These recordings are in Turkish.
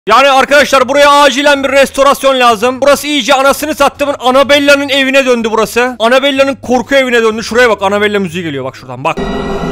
Yani arkadaşlar buraya acilen bir restorasyon lazım. Burası iyice anasını sattımın Annabella'nın evine döndü burası. Annabella'nın korku evine döndü. Şuraya bak, Annabella müziği geliyor bak şuradan bak.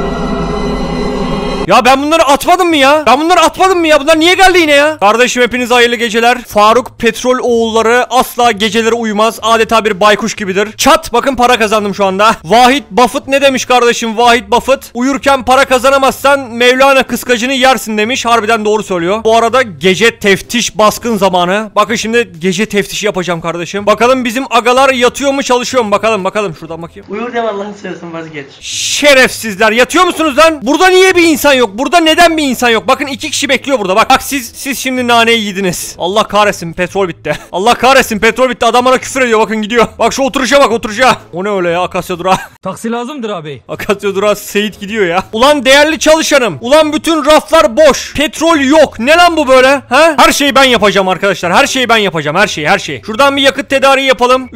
Ya ben bunları atmadım mı ya? Bunlar niye geldi yine ya? Kardeşim hepinize hayırlı geceler. Faruk Petrol oğulları asla geceleri uyumaz. Adeta bir baykuş gibidir. Çat, bakın para kazandım şu anda. Vahit Buffett ne demiş kardeşim? Vahit Buffett, uyurken para kazanamazsan Mevlana kıskacını yersin demiş. Harbiden doğru söylüyor. Bu arada gece teftiş baskın zamanı. Bakın şimdi gece teftişi yapacağım kardeşim. Bakalım bizim agalar yatıyor mu çalışıyor mu? Bakalım şuradan bakayım. Uyur deme Allah'ını seversen, vazgeç. Şerefsizler, yatıyor musunuz lan? Burada niye bir insan yok? Burada neden bir insan yok? Bakın 2 kişi bekliyor burada. Bak siz şimdi naneyi yediniz. Allah kahretsin, petrol bitti. Allah kahretsin, petrol bitti. Adam bana küfür ediyor, bakın gidiyor. Bak şu oturuşa bak, oturuşa. O ne öyle ya, Akasya durağı. Taksi lazımdır abi. Akasya durağı Seyit gidiyor ya. Ulan değerli çalışanım. Ulan bütün raflar boş. Petrol yok. Ne lan bu böyle? Ha? Her şeyi ben yapacağım arkadaşlar. Her şeyi ben yapacağım. Her şeyi. Şuradan bir yakıt tedariği yapalım.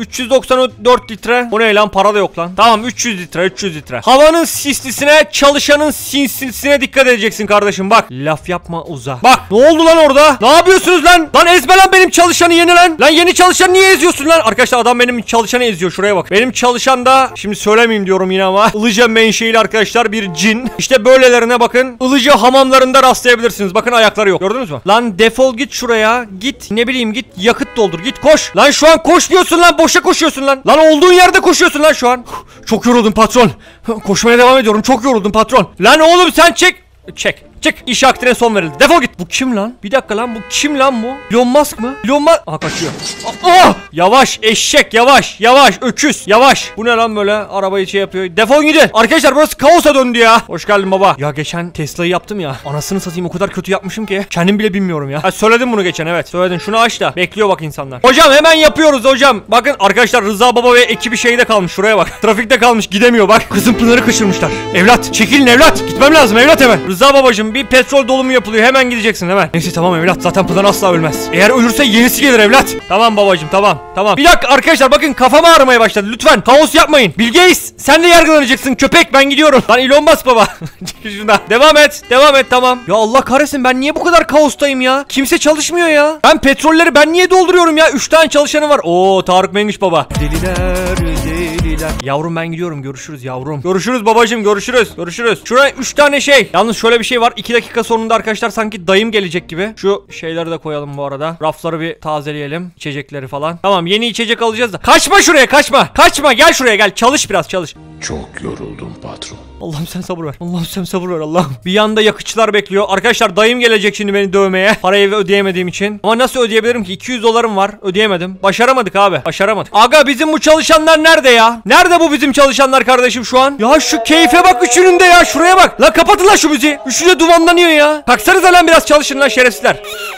394 litre. O ne lan? Para da yok lan. Tamam 300 litre. Havanın sislisine, çalışanın sinsisine dikkat edeceksin kardeşim bak. Laf yapma uza. Bak ne oldu lan orada? Ne yapıyorsunuz lan? Lan ezme lan benim çalışanı, yeni lan. Lan yeni çalışanı niye eziyorsun lan? Arkadaşlar adam benim çalışanı eziyor, şuraya bak. Benim çalışan da şimdi söylemeyeyim diyorum yine ama Ilıca menşeili arkadaşlar bir cin. İşte böylelerine bakın. Ilıca hamamlarında rastlayabilirsiniz. Bakın ayakları yok. Gördünüz mü? Lan defol git şuraya. Git ne bileyim, git yakıt doldur. Git koş. Lan şu an koşmuyorsun lan. Boşa koşuyorsun lan. Lan olduğun yerde koşuyorsun lan şu an. Çok yoruldum patron. Koşmaya devam ediyorum. Çok yoruldum patron. Lan oğlum sen çek. Çık. İş akdine son verildi. Defol git. Bu kim lan? Bir dakika lan, bu kim lan bu? Elon Musk mı? Elon Musk. Aha kaçıyor. Oh! Yavaş eşek, yavaş. Öküz. Yavaş. Bu ne lan böyle? Arabayı şey yapıyor. Defol gidin. Arkadaşlar burası kaosa döndü ya. Hoş geldin baba. Ya geçen Tesla'yı yaptım ya. Anasını satayım, o kadar kötü yapmışım ki. Kendim bile bilmiyorum ya. Ha, söyledim bunu geçen, evet. Söyledin. Şunu aç da. Bekliyor bak insanlar. Hocam hemen yapıyoruz hocam. Bakın arkadaşlar Rıza baba ve ekibi şeyde kalmış. Şuraya bak. Trafikte kalmış, gidemiyor bak. Kızın Pınar'ı kaçırmışlar. Evlat çekilin evlat. Gitmem lazım evlat hemen. Rıza babacığım bir petrol dolumu yapılıyor, hemen gideceksin hemen. Neyse tamam evlat, zaten Pınar asla ölmez. Eğer ölürse yenisi gelir evlat. Tamam babacığım, tamam. Bir dakika arkadaşlar, bakın kafam ağrımaya başladı, lütfen kaos yapmayın. Bill Gates sen de yargılanacaksın köpek, ben gidiyorum. Lan Elon Musk baba. Şuradan devam et tamam. Ya Allah kahretsin, ben niye bu kadar kaostayım ya? Kimse çalışmıyor ya. Ben petrolleri ben niye dolduruyorum ya? 3 tane çalışanım var. Oo Tarık Mengüç baba. Deliler. Yavrum ben gidiyorum, görüşürüz yavrum. Görüşürüz babacığım, görüşürüz. Şuraya 3 tane şey. Yalnız şöyle bir şey var, 2 dakika sonunda arkadaşlar sanki dayım gelecek gibi. Şu şeyleri de koyalım bu arada. Rafları bir tazeleyelim, içecekleri falan. Tamam, yeni içecek alacağız da. Kaçma şuraya, kaçma, gel şuraya, gel çalış biraz. Çok yoruldum patron. Allah'ım sen sabır ver. Allah'ım. Bir yanda yakıtçılar bekliyor. Arkadaşlar dayım gelecek şimdi beni dövmeye. Parayı ödeyemediğim için. Ama nasıl ödeyebilirim ki? 200 dolarım var. Ödeyemedim. Başaramadık abi. Aga bizim bu çalışanlar nerede ya? Nerede bu bizim çalışanlar kardeşim şu an? Ya şu keyfe bak üçünün de ya. Şuraya bak. Lan kapatın lan şu müziği. Üçü de dumanlanıyor ya. Kalksanıza lan, biraz çalışın lan şerefsizler.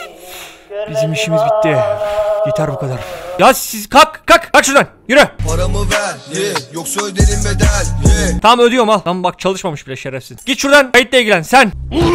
Bizim işimiz bitti. Yeter bu kadar. Ya siz kalk şuradan. Yürü. Paramı ver, yoksa öderim bedel. Tamam ödüyorum al. Lan bak çalışmamış bile şerefsiz. Git şuradan, kayıtla ilgilen sen.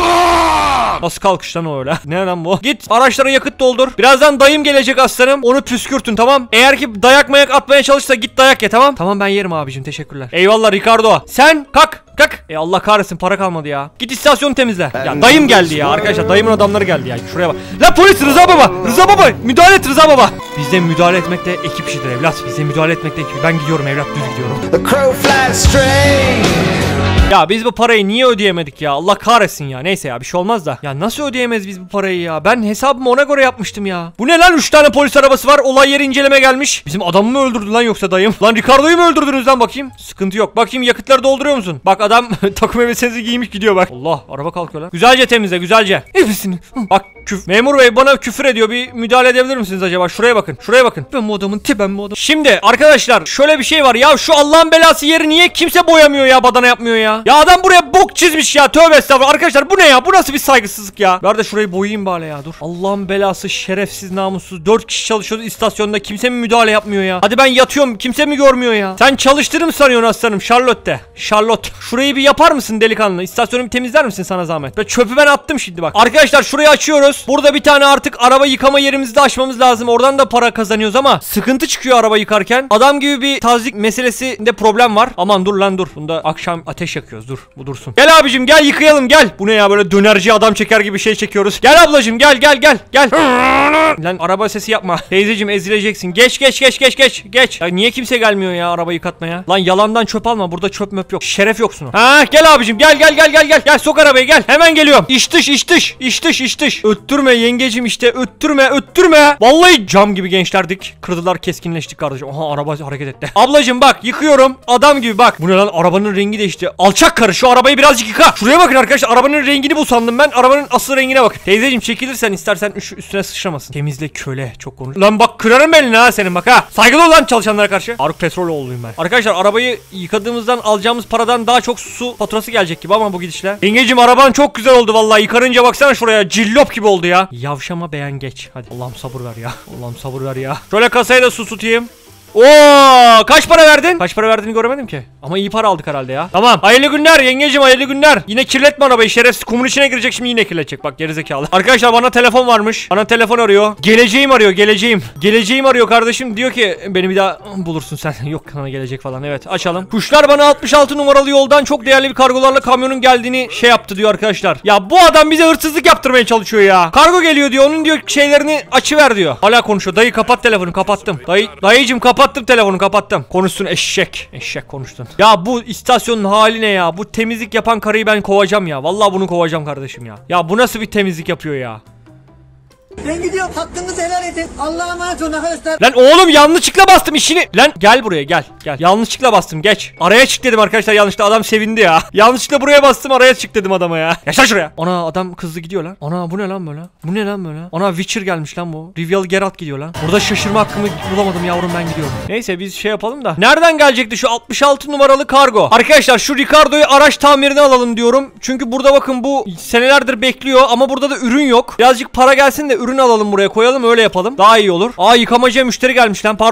Ulan! Nasıl kalkış lan o öyle? Ne lan bu? Git araçlara yakıt doldur. Birazdan dayım gelecek aslanım. Onu püskürtün, tamam. Eğer ki dayak mayak atmaya çalışsa git dayak ye, tamam. Tamam ben yerim abicim, teşekkürler. Eyvallah Ricardo. Sen kalk. Allah kahretsin, para kalmadı ya. Git istasyonu temizle. Ya dayım geldi ya arkadaşlar, dayımın adamları geldi ya. Şuraya bak. La polis, Rıza baba müdahale et Rıza baba. Bizde müdahale etmekte ekip işidir evlat. Ben gidiyorum evlat, düz gidiyorum. Ya biz bu parayı niye ödeyemedik ya? Allah kahretsin ya. Neyse ya, bir şey olmaz da. Ya nasıl ödeyemeyiz biz bu parayı ya? Ben hesabımı ona göre yapmıştım ya. Bu ne lan? 3 tane polis arabası var. Olay yeri inceleme gelmiş. Bizim adamı mı öldürdü lan yoksa dayım? Lan Ricardo'yu mu öldürdünüz lan bakayım? Sıkıntı yok. Bakayım yakıtları dolduruyor musun? Bak adam takım elbisenizi giymiş gidiyor bak. Allah, araba kalkıyor lan. Güzelce temizle, güzelce. Hepsini. Bak memur bey bana küfür ediyor. Bir müdahale edebilir misiniz acaba? Şuraya bakın. Ben bu adamın Şimdi arkadaşlar şöyle bir şey var ya, şu Allah'ın belası yeri niye kimse boyamıyor ya, badana yapmıyor ya? Ya adam buraya bok çizmiş ya, tövbe estağfurullah. Arkadaşlar bu ne ya? Bu nasıl bir saygısızlık ya? Ver de şurayı boyayayım bari ya, dur. Allah'ın belası şerefsiz namussuz. 4 kişi çalışıyordu istasyonda, kimse mi müdahale yapmıyor ya? Hadi ben yatıyorum, kimse mi görmüyor ya? Sen çalıştırır mı sanıyorsun aslanım? Charlotte. Şurayı bir yapar mısın delikanlı? İstasyonu bir temizler misin sana zahmet? Ve çöpü ben attım şimdi bak. Arkadaşlar şurayı açıyoruz. Burada bir tane artık araba yıkama yerimizi de açmamız lazım. Oradan da para kazanıyoruz ama sıkıntı çıkıyor araba yıkarken. Adam gibi bir tazik meselesinde problem var. Aman dur lan dur. Bunda akşam ateş yakıyor. çekiyoruz. Dur bu dursun. Gel abicim gel yıkayalım gel. Bu ne ya böyle dönerci adam çeker gibi şey çekiyoruz. Gel ablacım gel gel gel gel. Lan araba sesi yapma. Teyzeciğim ezileceksin. Geç. Ya niye kimse gelmiyor ya araba yıkatmaya? Lan yalandan çöp alma. Burada çöp möp yok. Şeref yoksun o. Ha gel abicim gel. Gel sok arabayı gel. Hemen geliyorum. İç dış. Öttürme yengecim işte. Öttürme. Vallahi cam gibi gençlerdik. Kırdılar keskinleştik kardeşim. Aha araba hareket etti. Ablacım bak yıkıyorum. Adam gibi bak. Bu ne lan arabanın rengi değişti. Alçak karı şu arabayı birazcık yıka. Şuraya bakın arkadaşlar. Arabanın rengini bu sandım ben. Arabanın asıl rengine bak. Teyzeciğim çekilirsen istersen üstüne sıçramasın. Temizle köle. Çok konuş. Lan bak kırarım elini ha senin bak ha. Saygılı ol lan çalışanlara karşı. Faruk Petroloğlu'yum ben. Arkadaşlar arabayı yıkadığımızdan alacağımız paradan daha çok su faturası gelecek gibi ama bu gidişle. Yengeciğim araban çok güzel oldu vallahi. Yıkarınca baksana şuraya. Cillop gibi oldu ya. Yavşama beğen geç. Hadi. Allah'ım sabır ver ya. Şöyle kasaya da su tutayım. Oo, kaç para verdin? Kaç para verdiğini göremedim ki. Ama iyi para aldık herhalde ya. Tamam. Hayırlı günler yengeciğim, hayırlı günler. Yine kirletme arabayı, şerefsiz kumun içine girecek şimdi yine kirletecek. Bak gerizekalı. Arkadaşlar bana telefon varmış. Bana telefon arıyor. Geleceğim arıyor, geleceğim. Geleceğim arıyor kardeşim. Diyor ki beni bir daha bulursun sen. Yok sana gelecek falan. Evet açalım. Kuşlar bana 66 numaralı yoldan çok değerli bir kargolarla kamyonun geldiğini şey yaptı diyor arkadaşlar. Ya bu adam bize hırsızlık yaptırmaya çalışıyor ya. Kargo geliyor diyor. Onun diyor şeylerini açıver diyor. Hala konuşuyor. Dayı kapat telefonu, kapattım. Dayıcım kapattım telefonu, kapattım. Konuşsun eşek. Eşek konuştun. Ya bu istasyonun hali ne ya? Bu temizlik yapan karıyı ben kovacağım ya. Vallahi bunu kovacağım kardeşim ya. Ya bu nasıl bir temizlik yapıyor ya? Ben gidiyorum, hakkınızı helal edin. Allah'a emanet olun arkadaşlar. Lan oğlum yanlışlıkla bastım işini. Lan gel buraya gel. Yanlışlıkla bastım geç. Araya çık dedim arkadaşlar, yanlışlıkla adam sevindi ya. Yanlışlıkla buraya bastım, araya çık dedim adama ya. Yaşa şuraya. Ana adam hızlı gidiyor lan. Ana bu ne lan böyle? Bu ne lan böyle? Ana Witcher gelmiş lan bu. Rivial Geralt gidiyor lan. Burada şaşırma hakkımı bulamadım yavrum, ben gidiyorum. Neyse biz şey yapalım da. Nereden gelecekti şu 66 numaralı kargo? Arkadaşlar şu Ricardo'yu araç tamirine alalım diyorum. Çünkü burada bakın bu senelerdir bekliyor ama burada da ürün yok. Birazcık para gelsin de ürün alalım buraya koyalım, öyle yapalım. Daha iyi olur. Aa yıkamacıya müşteri gelmiş lan.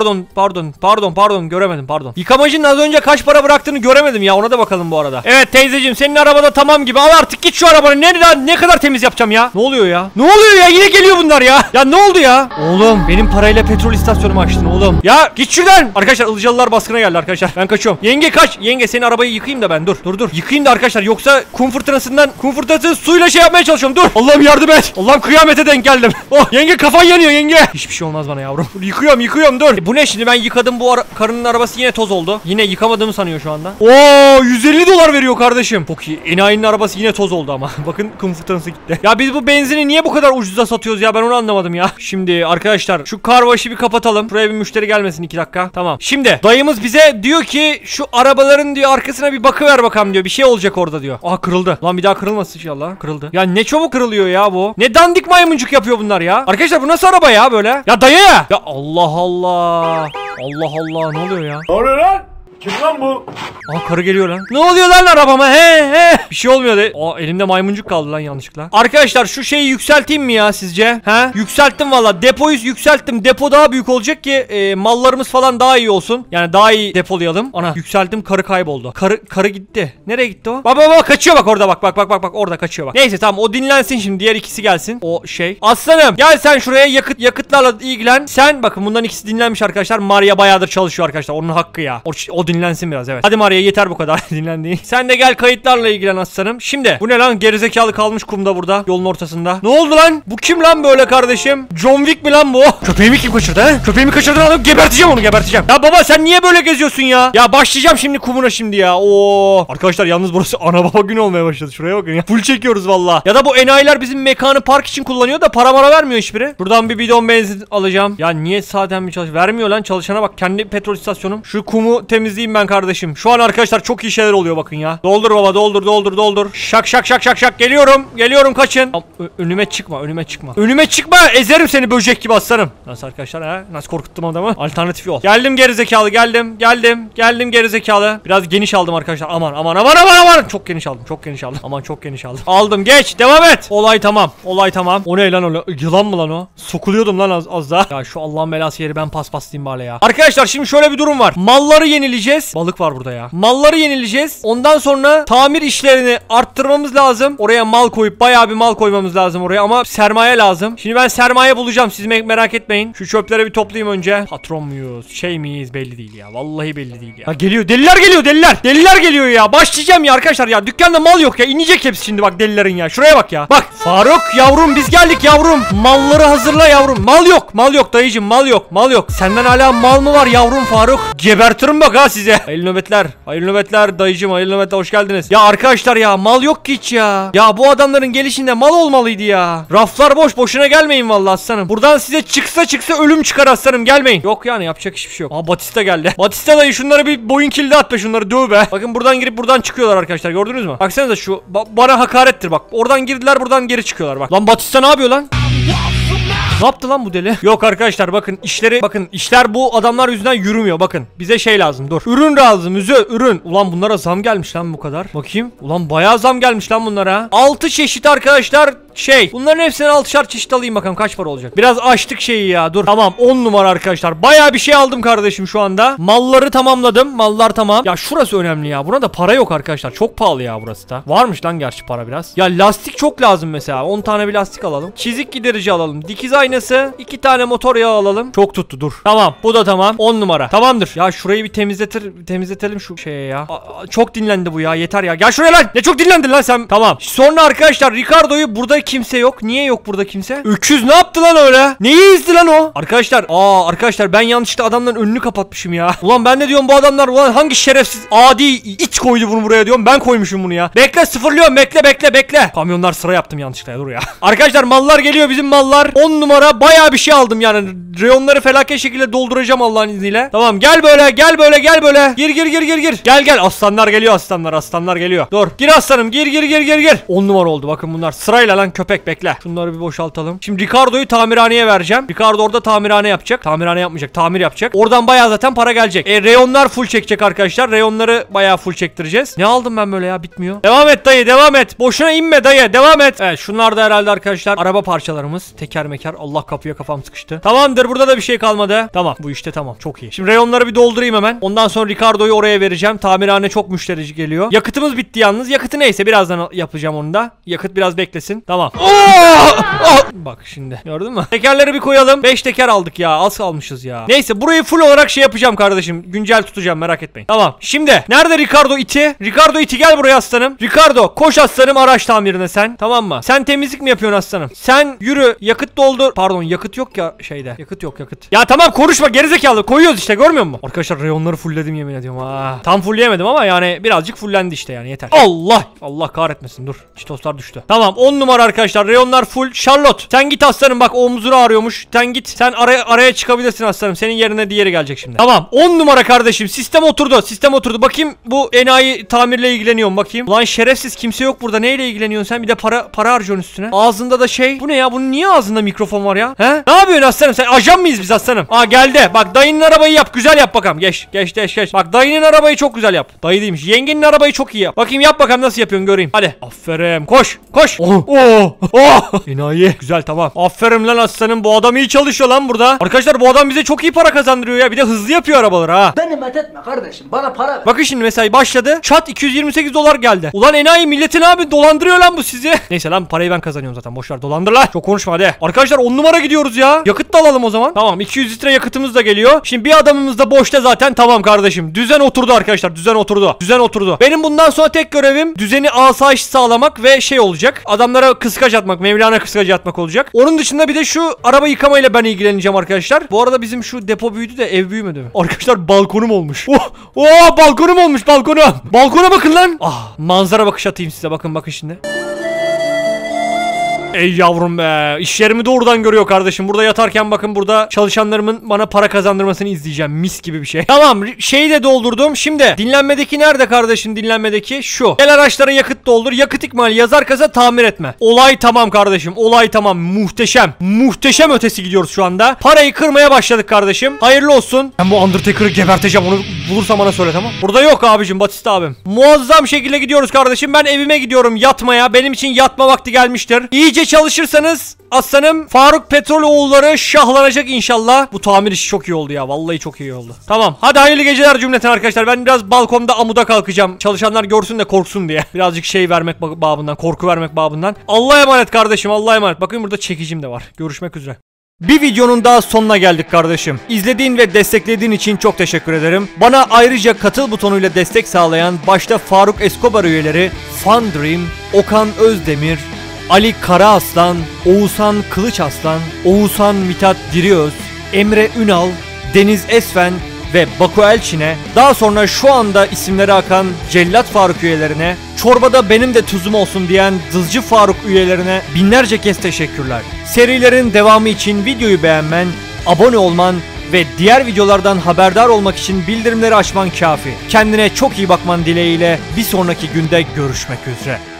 Pardon göremedim pardon. Yıkamacının az önce kaç para bıraktığını göremedim ya, ona da bakalım bu arada. Evet teyzeciğim senin arabada tamam gibi. Al artık git şu arabanı. Ne kadar temiz yapacağım ya. Ne oluyor ya? Ne oluyor ya? Yine geliyor bunlar ya. Ya ne oldu ya? Oğlum benim parayla petrol istasyonumu açtın oğlum. Ya git şuradan. Arkadaşlar Ilıcalılar baskına geldi arkadaşlar. Ben kaçıyorum. Yenge kaç. Yenge senin arabayı yıkayayım da ben. Dur. Yıkayayım da arkadaşlar, yoksa kum fırtınasından suyla şey yapmaya çalışıyorum. Dur. Allah'ım yardım et. Allah'ım kıyamete denk geldim. Oh yenge kafan yanıyor yenge. Hiçbir şey olmaz bana yavrum. Yıkıyorum dur. Bu ne şimdi, ben yıkadım, bu karının arabası yine toz oldu. Yine yıkamadığımı sanıyor şu anda. Oo 150 dolar veriyor kardeşim. Çok iyi. Enayinin arabası yine toz oldu ama. Bakın kum fırtınası gitti. Ya biz bu benzini niye bu kadar ucuza satıyoruz ya, ben onu anlamadım ya. Şimdi arkadaşlar şu car wash'ı bir kapatalım. Buraya bir müşteri gelmesin 2 dakika. Tamam. Şimdi dayımız bize diyor ki şu arabaların diyor arkasına bir bakıver bakalım diyor. Bir şey olacak orada diyor. Aha kırıldı. Lan bir daha kırılmasın inşallah. Kırıldı. Ya ne çabuk kırılıyor ya bu. Ne dandik maymuncuk yapıyor bunlar ya. Arkadaşlar bu nasıl araba ya böyle? Ya dayı ya. Ya Allah Allah. Ne oluyor ya? Ne oluyor lan? Kim lan bu? Aa karı geliyor lan. Ne oluyor lan arabama? He. Bir şey olmuyor de. Aa elimde maymuncuk kaldı lan yanlışlıkla. Arkadaşlar şu şeyi yükselteyim mi ya sizce? He? Yükselttim valla. Depoyu yükselttim. Depo daha büyük olacak ki mallarımız falan daha iyi olsun. Yani daha iyi depolayalım. Ana yükselttim, karı kayboldu. Karı gitti. Nereye gitti o? Bak kaçıyor bak orada bak orada kaçıyor bak. Neyse tamam o dinlensin şimdi, diğer ikisi gelsin. O şey. Aslanım gel sen şuraya yakıtlarla ilgilen. Sen bakın bundan ikisi dinlenmiş arkadaşlar. Maria bayağıdır çalışıyor arkadaşlar. Onun hakkı ya. O dinlensin biraz, evet. Hadi Maria yeter bu kadar dinlendiğin. Sen de gel kayıtlarla ilgilen aslanım. Şimdi bu ne lan, gerizekalı kalmış kumda burada yolun ortasında. Ne oldu lan? Bu kim lan böyle kardeşim? John Wick mi lan bu? Köpeğimi kim kaçırdı he? Köpeğimi kaçırdın adam, geberteceğim onu, geberteceğim. Ya baba sen niye böyle geziyorsun ya? Ya başlayacağım şimdi kumuna şimdi ya. Oo. Arkadaşlar yalnız burası ana baba günü olmaya başladı. Şuraya bakın ya. Full çekiyoruz valla. Ya da bu enayiler bizim mekanı park için kullanıyor da para vermiyor hiçbiri. Buradan bir bidon benzin alacağım. Ya niye zaten bir çalış vermiyor lan, çalışana bak, kendi petrol istasyonum. Şu kumu temizleyeyim ben kardeşim. Şu an arkadaşlar çok iyi şeyler oluyor bakın ya. Doldur baba doldur. Şak geliyorum kaçın. Önüme çıkma ezerim seni böcek gibi aslanım. Nasıl arkadaşlar ha? Nasıl korkuttum adamı? Alternatif yol. Geldim gerizekalı geldim gerizekalı. Biraz geniş aldım arkadaşlar. Aman. Çok geniş aldım. Aman çok geniş aldım. Aldım, geç devam et. Olay tamam. O ne lan öyle? Yılan mı lan o? Sokuluyordum lan az daha. Ya şu Allah'ın belası yeri ben paspaslayayım bari ya. Arkadaşlar şimdi şöyle bir durum var. Malları yenileyeceğim. yenileyeceğiz. Balık var burada ya. Malları yenileyeceğiz. Ondan sonra tamir işlerini arttırmamız lazım. Oraya mal koyup bayağı bir mal koymamız lazım oraya ama sermaye lazım. Şimdi ben sermaye bulacağım. Siz merak etmeyin. Şu çöpleri bir toplayayım önce. Patron muyuz? Şey miyiz? Belli değil ya. Vallahi belli değil ya. Ha, geliyor. Deliler geliyor. Deliler. Deliler geliyor ya. Başlayacağım ya arkadaşlar ya. Dükkanda mal yok ya. İnecek hepsi şimdi bak delilerin ya. Şuraya bak ya. Bak. Faruk yavrum biz geldik yavrum. Malları hazırla yavrum. Mal yok. Mal yok dayıcım. Mal yok. Mal yok. Senden hala mal mı var yavrum Faruk? Gebertirim bak ha size. Hayırlı nöbetler. Hayırlı nöbetler dayıcım. Hayırlı nöbetler. Hoş geldiniz. Ya arkadaşlar ya mal yok ki hiç ya. Ya bu adamların gelişinde mal olmalıydı ya. Raflar boş. Boşuna gelmeyin vallahi aslanım. Buradan size çıksa ölüm çıkar aslanım. Gelmeyin. Yok yani yapacak hiçbir şey yok. Aa Batista geldi. Batista dayı şunları bir boyun kilidi at be şunları döv be. Bakın buradan girip buradan çıkıyorlar arkadaşlar. Gördünüz mü? Baksanıza şu bana hakarettir bak. Oradan girdiler buradan geri çıkıyorlar bak. Lan Batista ne yapıyor lan? Ne yaptı lan bu deli? Yok arkadaşlar bakın işleri bakın işler bu adamlar yüzünden yürümüyor bakın. Bize şey lazım dur. Ürün lazım ürün. Ulan bunlara zam gelmiş lan bu kadar. Bakayım. Ulan bayağı zam gelmiş lan bunlara. 6 çeşit arkadaşlar şey. Bunların hepsini 6'şar çeşit alayım bakalım kaç para olacak. Biraz açtık şeyi ya dur. Tamam 10 numara arkadaşlar. Bayağı bir şey aldım kardeşim şu anda. Malları tamamladım. Mallar tamam. Ya şurası önemli ya. Buna da para yok arkadaşlar. Çok pahalı ya burası da. Varmış lan gerçi para biraz. Ya lastik çok lazım mesela. 10 tane bir lastik alalım. Çizik giderici alalım. Dikiz aynası. 2 tane motor yağı alalım. Çok tuttu dur. Tamam bu da tamam. 10 numara. Tamamdır. Ya şurayı bir temizletelim şu şeye ya. Çok dinlendi bu ya. Yeter ya. Gel şuraya lan. Ne çok dinlendin lan sen. Tamam. Sonra arkadaşlar Ricardo'yu burada kimse yok. Niye yok burada kimse? Öküz ne yaptı lan öyle? Neyi izdi lan o? Arkadaşlar. Arkadaşlar ben yanlışlıkla adamların önünü kapatmışım ya. Ulan ben ne diyorum bu adamlar ulan hangi şerefsiz adi it koydu bunu buraya diyorum. Ben koymuşum bunu ya. Bekle sıfırlıyorum. Bekle. Kamyonlar sıra yaptım yanlışlıkla. Dur ya. Arkadaşlar mallar geliyor bizim mallar. 10 numara bayağı bir şey aldım yani. Reyonları felaket şekilde dolduracağım Allah'ın izniyle. Tamam gel böyle. Gir. Gel aslanlar geliyor aslanlar geliyor. Dur gir aslanım gir. 10 numara oldu bakın bunlar sırayla lan köpek bekle. Şunları bir boşaltalım. Şimdi Ricardo'yu tamirhaneye vereceğim. Ricardo orada tamirhane yapacak. Tamirhane yapmayacak tamir yapacak. Oradan bayağı zaten para gelecek. Reyonlar full çekecek arkadaşlar. Reyonları bayağı full çektireceğiz. Ne aldım ben böyle ya bitmiyor. Devam et dayı devam et. Boşuna inme dayı devam et. Evet şunlar da herhalde arkadaşlar araba parçalarımız. Teker meker. Allah kapıya kafam sıkıştı. Tamamdır burada da bir şey kalmadı. Tamam bu işte tamam çok iyi. Şimdi reyonları bir doldurayım hemen. Ondan sonra Ricardo'yu oraya vereceğim. Tamirhane çok müşterici geliyor. Yakıtımız bitti yalnız. Yakıtı neyse birazdan yapacağım onu da. Yakıt biraz beklesin. Tamam. Bak şimdi gördün mü? Tekerleri bir koyalım. 5 teker aldık ya. Az almışız ya. Neyse burayı full olarak şey yapacağım kardeşim. Güncel tutacağım merak etmeyin. Tamam. Şimdi nerede Ricardo iti? Ricardo iti gel buraya aslanım. Ricardo koş aslanım araç tamirine sen. Tamam mı? Sen temizlik mi yapıyorsun aslanım? Sen yürü yakıt doldur. Pardon yakıt yok ya şeyde. Yakıt yok yakıt. Ya tamam konuşma gerizekalı. Koyuyoruz işte görmüyor musun? Arkadaşlar reyonları fullledim yemin ediyorum. Tam fullleyemedim ama yani birazcık fullendi işte yani yeter. Allah kahretmesin dur. Çitoslar düştü. Tamam 10 numara arkadaşlar. Reyonlar full. Charlotte sen git aslanım bak omzunu ağrıyormuş. Sen git. Sen araya çıkabilirsin aslanım. Senin yerine diğeri gelecek şimdi. Tamam 10 numara kardeşim. Sistem oturdu. Bakayım bu enayi tamirle ilgileniyorum bakayım. Ulan şerefsiz kimse yok burada. Neyle ilgileniyorsun sen? Bir de para harcıyorsun üstüne. Ağzında da şey. Bu ne ya? Bunun niye ağzında mikrofon var ya? He? Ne yapıyorsun aslanım? Sen ajan mıyız biz aslanım? Geldi. Bak dayının arabayı yap. Güzel yap bakalım. Geç. Bak dayının arabayı çok güzel yap. Dayı değilmiş. Yengenin arabayı çok iyi yap. Bakayım yap bakalım nasıl yapıyorsun göreyim. Hadi. Aferin. Koş. Enayi. Güzel tamam. Aferin lan aslanım. Bu adam iyi çalışıyor lan burada. Arkadaşlar bu adam bize çok iyi para kazandırıyor ya. Bir de hızlı yapıyor arabaları ha. Beni methetme kardeşim bana para ver. Bakın şimdi mesai başladı. Çat 228 dolar geldi. Ulan enayi milletin abi dolandırıyor lan bu sizi. Neyse lan parayı ben kazanıyorum zaten. Boşver dolandır lan. Çok konuşma hadi. Arkadaşlar 10 numara gidiyoruz ya. Yakıt da alalım o zaman. Tamam 200 litre yakıtımız da geliyor. Şimdi bir adamımız da boşta zaten tamam kardeşim. Düzen oturdu arkadaşlar. Düzen oturdu. Benim bundan sonra tek görevim düzeni asayiş sağlamak ve şey olacak. Adamlara kıskaç atmak. Mevlana kıskacı atmak olacak. Onun dışında bir de şu araba yıkamayla ben ilgileneceğim arkadaşlar. Bu arada bizim şu depo büyüdü de ev büyümedi mi? Arkadaşlar balkonum olmuş. Balkonum olmuş balkonum. Balkona bakın lan. Manzara bakış atayım size. Bakın şimdi. Ey yavrum be. İş yerimi doğrudan görüyor kardeşim. Burada yatarken bakın burada çalışanlarımın bana para kazandırmasını izleyeceğim. Mis gibi bir şey. Tamam şeyi de doldurdum. Şimdi dinlenmedeki nerede kardeşim dinlenmedeki? Şu. Gel araçlara yakıt doldur. Yakıt ikmali yazar kasa tamir etme. Olay tamam kardeşim. Olay tamam. Muhteşem. Muhteşem ötesi gidiyoruz şu anda. Parayı kırmaya başladık kardeşim. Hayırlı olsun. Ben bu Undertaker'ı geberteceğim. Onu bulursam bana söyle tamam. Burada yok abicim Batista abim. Muazzam şekilde gidiyoruz kardeşim. Ben evime gidiyorum yatmaya. Benim için yatma vakti gelmiştir. İyice çalışırsanız aslanım Faruk Petroloğulları şahlanacak inşallah. Bu tamir işi çok iyi oldu ya. Vallahi çok iyi oldu. Tamam. Hadi hayırlı geceler cümleten arkadaşlar. Ben biraz balkonda amuda kalkacağım. Çalışanlar görsün de korksun diye. Birazcık şey vermek babından, korku vermek babından. Allah'a emanet kardeşim. Allah'a emanet. Bakın burada çekicim de var. Görüşmek üzere. Bir videonun daha sonuna geldik kardeşim. İzlediğin ve desteklediğin için çok teşekkür ederim. Bana ayrıca katıl butonuyla destek sağlayan başta Faruk Escobar üyeleri Fandream, Okan Özdemir, Ali Karaaslan, Oğuzhan Kılıçaslan, Oğuzhan Mithat Diriöz, Emre Ünal, Deniz Esfen ve Baku Elçin'e, daha sonra şu anda isimleri akan Cellat Faruk üyelerine, çorbada benim de tuzum olsun diyen Dızcı Faruk üyelerine binlerce kez teşekkürler. Serilerin devamı için videoyu beğenmen, abone olman ve diğer videolardan haberdar olmak için bildirimleri açman kafi. Kendine çok iyi bakman dileğiyle bir sonraki günde görüşmek üzere.